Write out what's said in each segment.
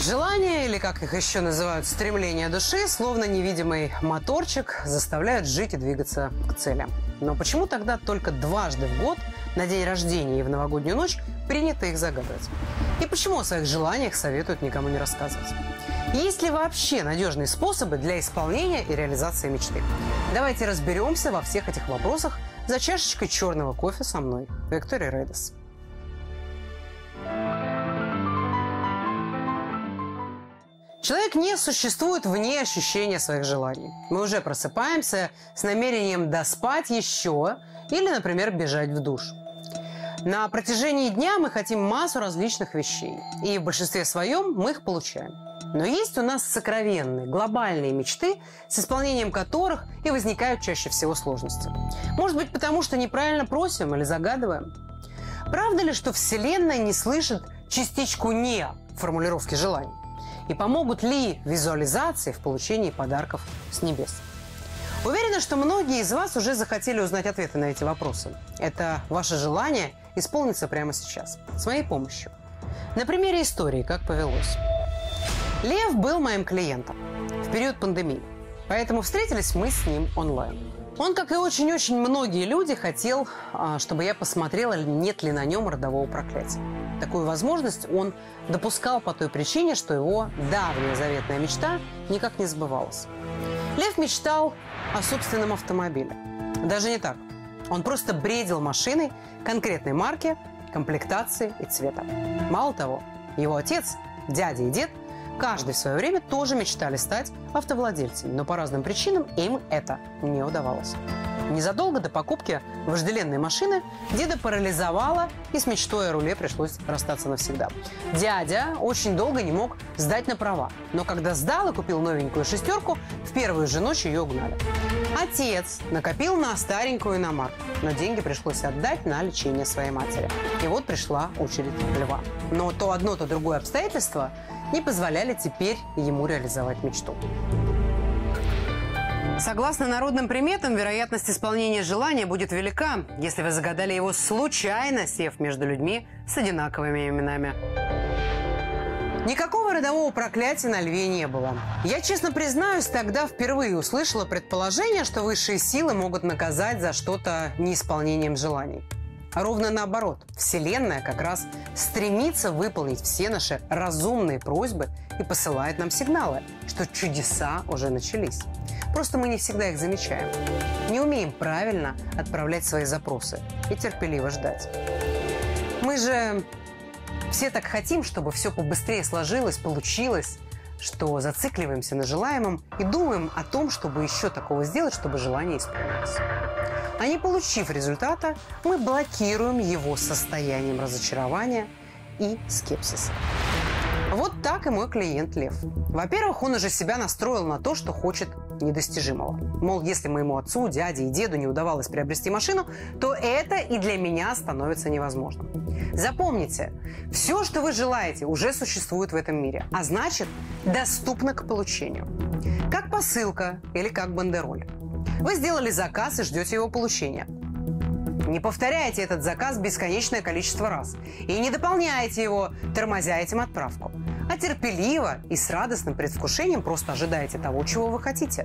Желания, или как их еще называют, стремления души, словно невидимый моторчик, заставляют жить и двигаться к цели. Но почему тогда только дважды в год, на день рождения и в новогоднюю ночь, принято их загадывать? И почему о своих желаниях советуют никому не рассказывать? Есть ли вообще надежные способы для исполнения и реализации мечты? Давайте разберемся во всех этих вопросах за чашечкой черного кофе со мной, Викторией Рейдес. Человек не существует вне ощущения своих желаний. Мы уже просыпаемся с намерением доспать еще или, например, бежать в душ. На протяжении дня мы хотим массу различных вещей, и в большинстве своем мы их получаем. Но есть у нас сокровенные, глобальные мечты, с исполнением которых и возникают чаще всего сложности. Может быть, потому что неправильно просим или загадываем? Правда ли, что Вселенная не слышит частичку «не» в формулировке желаний? И помогут ли визуализации в получении подарков с небес? Уверена, что многие из вас уже захотели узнать ответы на эти вопросы. Это ваше желание исполнится прямо сейчас, с моей помощью. На примере истории, как повелось. Лев был моим клиентом в период пандемии, поэтому встретились мы с ним онлайн. Он, как и очень-очень многие люди, хотел, чтобы я посмотрела, нет ли на нем родового проклятия. Такую возможность он допускал по той причине, что его давняя заветная мечта никак не сбывалась. Лев мечтал о собственном автомобиле. Даже не так. Он просто бредил машиной конкретной марки, комплектации и цвета. Мало того, его отец, дядя и дед, каждый в свое время тоже мечтали стать автовладельцами, но по разным причинам им это не удавалось. Незадолго до покупки вожделенной машины деда парализовало, и с мечтой о руле пришлось расстаться навсегда. Дядя очень долго не мог сдать на права, но когда сдал и купил новенькую шестерку, в первую же ночь ее угнали. Отец накопил на старенькую иномарку, но деньги пришлось отдать на лечение своей матери. И вот пришла очередь Льва. Но то одно, то другое обстоятельство не позволяли теперь ему реализовать мечту. Согласно народным приметам, вероятность исполнения желания будет велика, если вы загадали его случайно, сев между людьми с одинаковыми именами. Никакого родового проклятия на Льве не было. Я, честно признаюсь, тогда впервые услышала предположение, что высшие силы могут наказать за что-то неисполнением желаний. А ровно наоборот, Вселенная как раз стремится выполнить все наши разумные просьбы и посылает нам сигналы, что чудеса уже начались. Просто мы не всегда их замечаем. Не умеем правильно отправлять свои запросы и терпеливо ждать. Мы же все так хотим, чтобы все побыстрее сложилось, получилось, что зацикливаемся на желаемом и думаем о том, чтобы еще такого сделать, чтобы желание исполнилось. А не получив результата, мы блокируем его состоянием разочарования и скепсиса. Вот так и мой клиент Лев. Во-первых, он уже себя настроил на то, что хочет недостижимого. Мол, если моему отцу, дяде и деду не удавалось приобрести машину, то это и для меня становится невозможным. Запомните, все, что вы желаете, уже существует в этом мире, а значит, доступно к получению. Как посылка или как бандероль. Вы сделали заказ и ждете его получения. Не повторяйте этот заказ бесконечное количество раз и не дополняйте его, тормозя этим отправку, а терпеливо и с радостным предвкушением просто ожидаете того, чего вы хотите.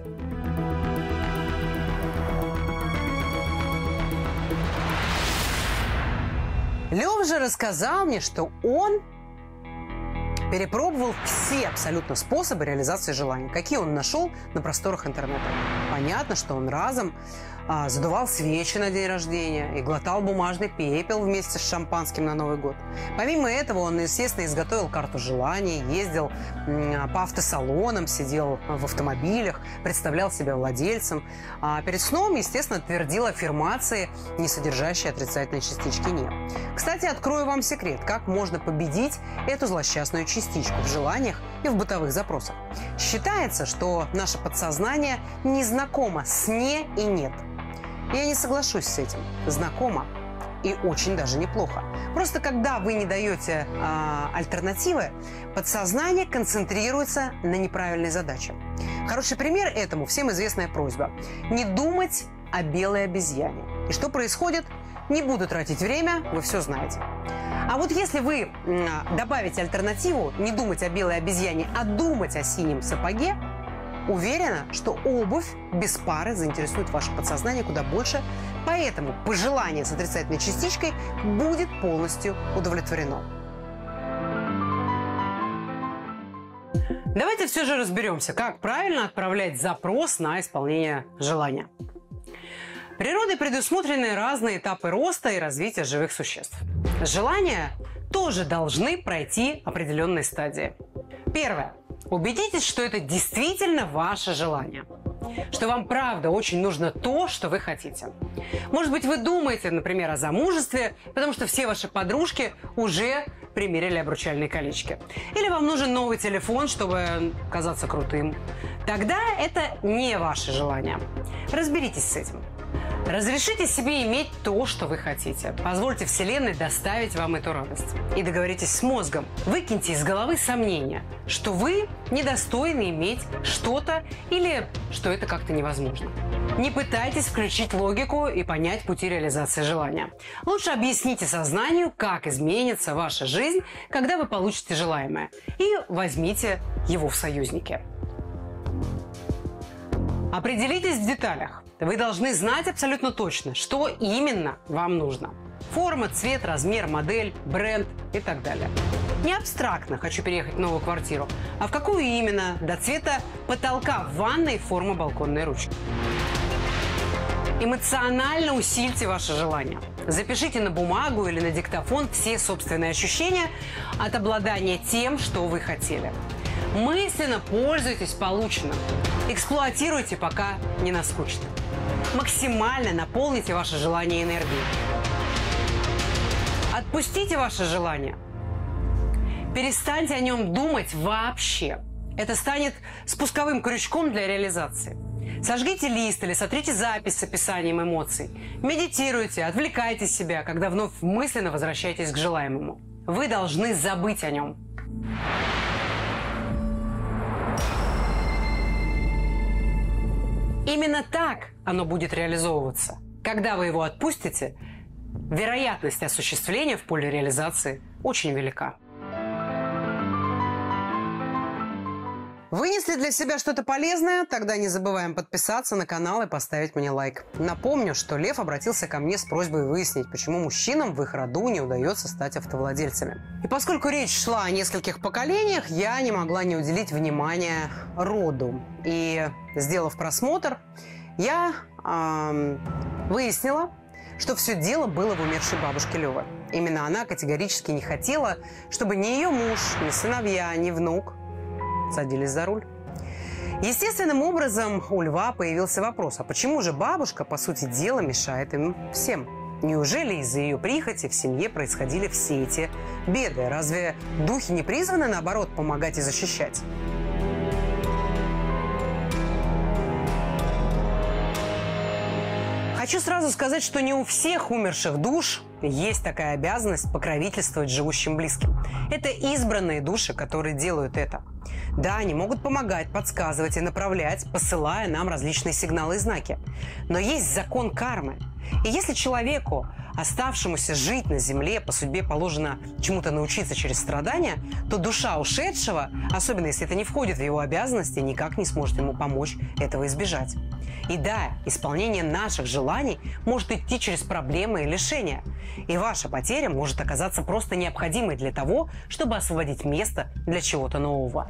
Лев же рассказал мне, что он перепробовал все абсолютно способы реализации желаний, какие он нашел на просторах интернета. Понятно, что он разом задувал свечи на день рождения и глотал бумажный пепел вместе с шампанским на Новый год. Помимо этого, он, естественно, изготовил карту желаний, ездил по автосалонам, сидел в автомобилях, представлял себя владельцем. А перед сном, естественно, твердил аффирмации, не содержащие отрицательной частички «не». Кстати, открою вам секрет, как можно победить эту злосчастную частичку в желаниях и в бытовых запросах. Считается, что наше подсознание не знакомо с «не» и «нет». Я не соглашусь с этим. Знакомо. И очень даже неплохо. Просто когда вы не даете альтернативы, подсознание концентрируется на неправильной задаче. Хороший пример этому всем известная просьба. Не думать о белой обезьяне. И что происходит? Не буду тратить время, вы все знаете. А вот если вы добавите альтернативу, не думать о белой обезьяне, а думать о синем сапоге, уверена, что обувь без пары заинтересует ваше подсознание куда больше, поэтому пожелание с отрицательной частичкой будет полностью удовлетворено. Давайте все же разберемся, как правильно отправлять запрос на исполнение желания. Природой предусмотрены разные этапы роста и развития живых существ. Желания тоже должны пройти определенные стадии. Первое. Убедитесь, что это действительно ваше желание. Что вам правда очень нужно то, что вы хотите. Может быть, вы думаете, например, о замужестве, потому что все ваши подружки уже примерили обручальные колечки. Или вам нужен новый телефон, чтобы казаться крутым. Тогда это не ваше желание. Разберитесь с этим. Разрешите себе иметь то, что вы хотите. Позвольте Вселенной доставить вам эту радость. И договоритесь с мозгом. Выкиньте из головы сомнения, что вы недостойны иметь что-то или что это как-то невозможно. Не пытайтесь включить логику и понять пути реализации желания. Лучше объясните сознанию, как изменится ваша жизнь, когда вы получите желаемое. И возьмите его в союзники. Определитесь в деталях. Вы должны знать абсолютно точно, что именно вам нужно. Форма, цвет, размер, модель, бренд и так далее. Не абстрактно «хочу переехать в новую квартиру», а в какую именно, до цвета потолка в ванной, формы балконной ручки. Эмоционально усильте ваше желание. Запишите на бумагу или на диктофон все собственные ощущения от обладания тем, что вы хотели. Мысленно пользуйтесь полученным. Эксплуатируйте, пока не наскучно. Максимально наполните ваше желание энергией. Отпустите ваше желание. Перестаньте о нем думать вообще. Это станет спусковым крючком для реализации. Сожгите лист или сотрите запись с описанием эмоций. Медитируйте, отвлекайте себя, когда вновь мысленно возвращаетесь к желаемому. Вы должны забыть о нем. Именно так оно будет реализовываться. Когда вы его отпустите, вероятность осуществления в поле реализации очень велика. Вынесли для себя что-то полезное? Тогда не забываем подписаться на канал и поставить мне лайк. Напомню, что Лев обратился ко мне с просьбой выяснить, почему мужчинам в их роду не удается стать автовладельцами. И поскольку речь шла о нескольких поколениях, я не могла не уделить внимания роду. И, сделав просмотр, я выяснила, что все дело было в умершей бабушке Лёвы. Именно она категорически не хотела, чтобы ни ее муж, ни сыновья, ни внук садились за руль. Естественным образом у Льва появился вопрос, а почему же бабушка, по сути дела, мешает им всем? Неужели из-за ее прихоти в семье происходили все эти беды? Разве духи не призваны, наоборот, помогать и защищать? Хочу сразу сказать, что не у всех умерших душ есть такая обязанность покровительствовать живущим близким. Это избранные души, которые делают это. Да, они могут помогать, подсказывать и направлять, посылая нам различные сигналы и знаки. Но есть закон кармы. И если человеку, оставшемуся жить на земле, по судьбе положено чему-то научиться через страдания, то душа ушедшего, особенно если это не входит в его обязанности, никак не сможет ему помочь этого избежать. И да, исполнение наших желаний может идти через проблемы и лишения. И ваша потеря может оказаться просто необходимой для того, чтобы освободить место для чего-то нового.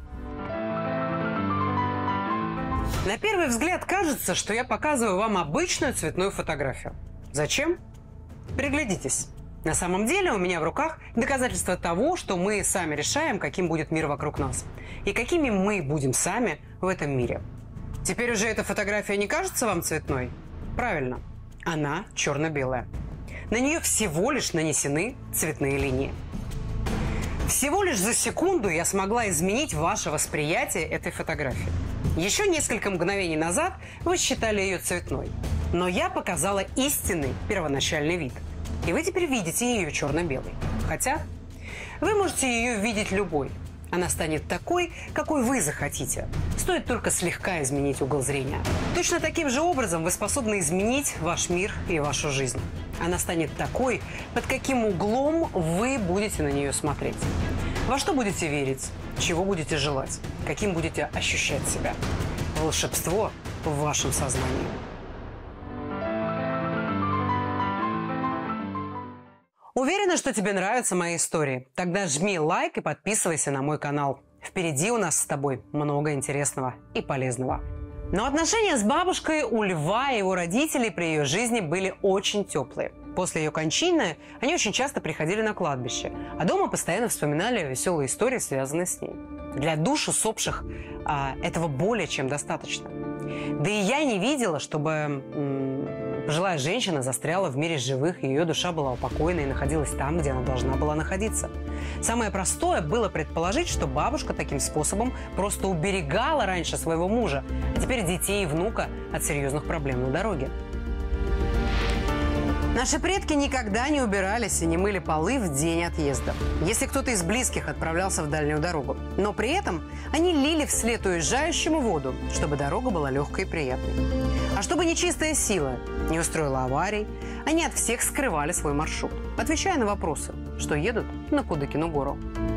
На первый взгляд кажется, что я показываю вам обычную цветную фотографию. Зачем? Приглядитесь. На самом деле у меня в руках доказательства того, что мы сами решаем, каким будет мир вокруг нас. И какими мы будем сами в этом мире. Теперь уже эта фотография не кажется вам цветной? Правильно. Она черно-белая. На нее всего лишь нанесены цветные линии. Всего лишь за секунду я смогла изменить ваше восприятие этой фотографии. Еще несколько мгновений назад вы считали ее цветной. Но я показала истинный первоначальный вид. И вы теперь видите ее черно-белой. Хотя вы можете ее видеть любой. Она станет такой, какой вы захотите. Стоит только слегка изменить угол зрения. Точно таким же образом вы способны изменить ваш мир и вашу жизнь. Она станет такой, под каким углом вы будете на нее смотреть. Во что будете верить, чего будете желать, каким будете ощущать себя. Волшебство в вашем сознании. Уверена, что тебе нравятся мои истории. Тогда жми лайк и подписывайся на мой канал. Впереди у нас с тобой много интересного и полезного. Но отношения с бабушкой у Льва и его родителей при ее жизни были очень теплые. После ее кончины они очень часто приходили на кладбище, а дома постоянно вспоминали веселые истории, связанные с ней. Для душ усопших этого более чем достаточно. Да и я не видела, чтобы пожилая женщина застряла в мире живых, и ее душа была упокоена и находилась там, где она должна была находиться. Самое простое было предположить, что бабушка таким способом просто уберегала раньше своего мужа, а теперь детей и внука от серьезных проблем на дороге. Наши предки никогда не убирались и не мыли полы в день отъезда, если кто-то из близких отправлялся в дальнюю дорогу. Но при этом они лили вслед уезжающему воду, чтобы дорога была легкой и приятной. А чтобы нечистая сила не устроила аварий, они от всех скрывали свой маршрут, отвечая на вопросы, что едут на Кудыкину гору.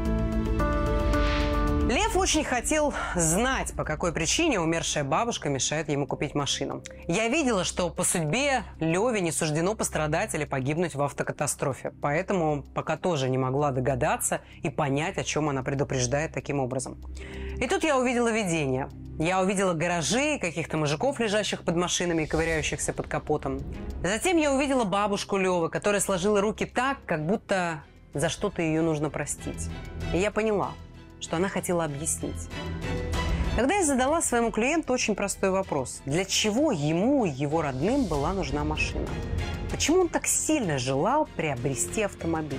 Лев очень хотел знать, по какой причине умершая бабушка мешает ему купить машину. Я видела, что по судьбе Леве не суждено пострадать или погибнуть в автокатастрофе, поэтому пока тоже не могла догадаться и понять, о чем она предупреждает таким образом. И тут я увидела видение. Я увидела гаражи, каких-то мужиков, лежащих под машинами и ковыряющихся под капотом. Затем я увидела бабушку Левы, которая сложила руки так, как будто за что-то ее нужно простить. И я поняла, что она хотела объяснить. Тогда я задала своему клиенту очень простой вопрос. Для чего ему и его родным была нужна машина? Почему он так сильно желал приобрести автомобиль?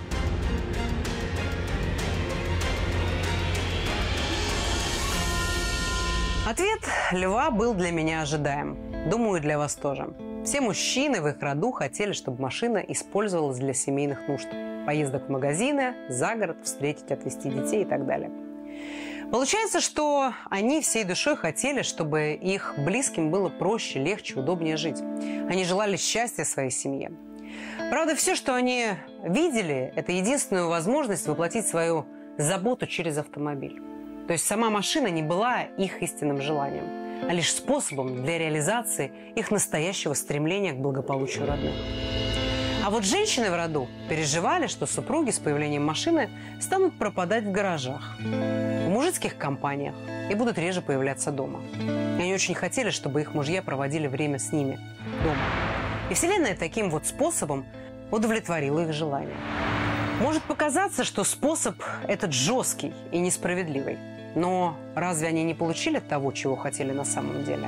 Ответ Льва был для меня ожидаем. Думаю, для вас тоже. Все мужчины в их роду хотели, чтобы машина использовалась для семейных нужд. Поездок в магазины, за город, встретить, отвезти детей и так далее. Получается, что они всей душой хотели, чтобы их близким было проще, легче, удобнее жить. Они желали счастья своей семье. Правда, все, что они видели, это единственную возможность воплотить свою заботу через автомобиль. То есть сама машина не была их истинным желанием, а лишь способом для реализации их настоящего стремления к благополучию родных. А вот женщины в роду переживали, что супруги с появлением машины станут пропадать в гаражах, в мужицких компаниях и будут реже появляться дома. И они очень хотели, чтобы их мужья проводили время с ними дома. И Вселенная таким вот способом удовлетворила их желание. Может показаться, что способ этот жесткий и несправедливый. Но разве они не получили того, чего хотели на самом деле?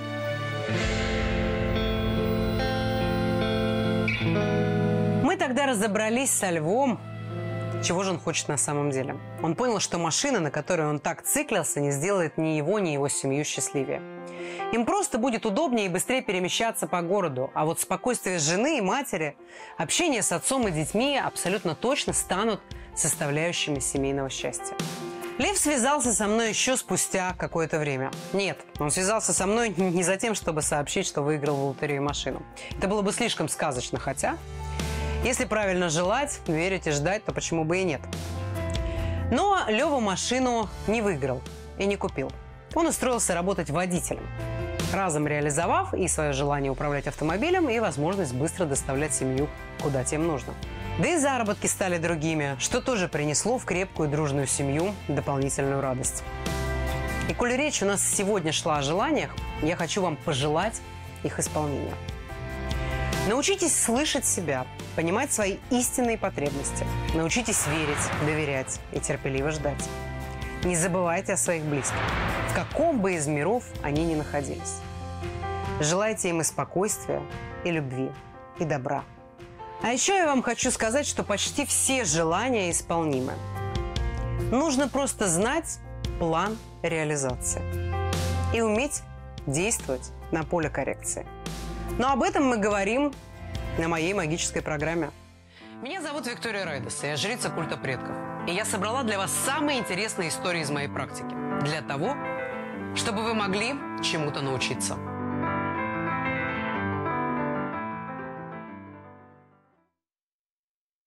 Мы тогда разобрались со Львом, чего же он хочет на самом деле. Он понял, что машина, на которой он так циклился, не сделает ни его, ни его семью счастливее. Им просто будет удобнее и быстрее перемещаться по городу. А вот спокойствие жены и матери, общение с отцом и детьми абсолютно точно станут составляющими семейного счастья. Лев связался со мной еще спустя какое-то время. Нет, он связался со мной не за тем, чтобы сообщить, что выиграл в лотерею машину. Это было бы слишком сказочно, хотя, если правильно желать, верить и ждать, то почему бы и нет. Но Лева машину не выиграл и не купил. Он устроился работать водителем, разом реализовав и свое желание управлять автомобилем, и возможность быстро доставлять семью куда тем нужно. Да и заработки стали другими, что тоже принесло в крепкую дружную семью дополнительную радость. И коль речь у нас сегодня шла о желаниях, я хочу вам пожелать их исполнения. Научитесь слышать себя, понимать свои истинные потребности. Научитесь верить, доверять и терпеливо ждать. Не забывайте о своих близких, в каком бы из миров они ни находились. Желайте им и спокойствия, и любви, и добра. А еще я вам хочу сказать, что почти все желания исполнимы. Нужно просто знать план реализации и уметь действовать на поле коррекции. Но об этом мы говорим на моей магической программе. Меня зовут Виктория Райдес, я жрица культа предков. И я собрала для вас самые интересные истории из моей практики. Для того, чтобы вы могли чему-то научиться.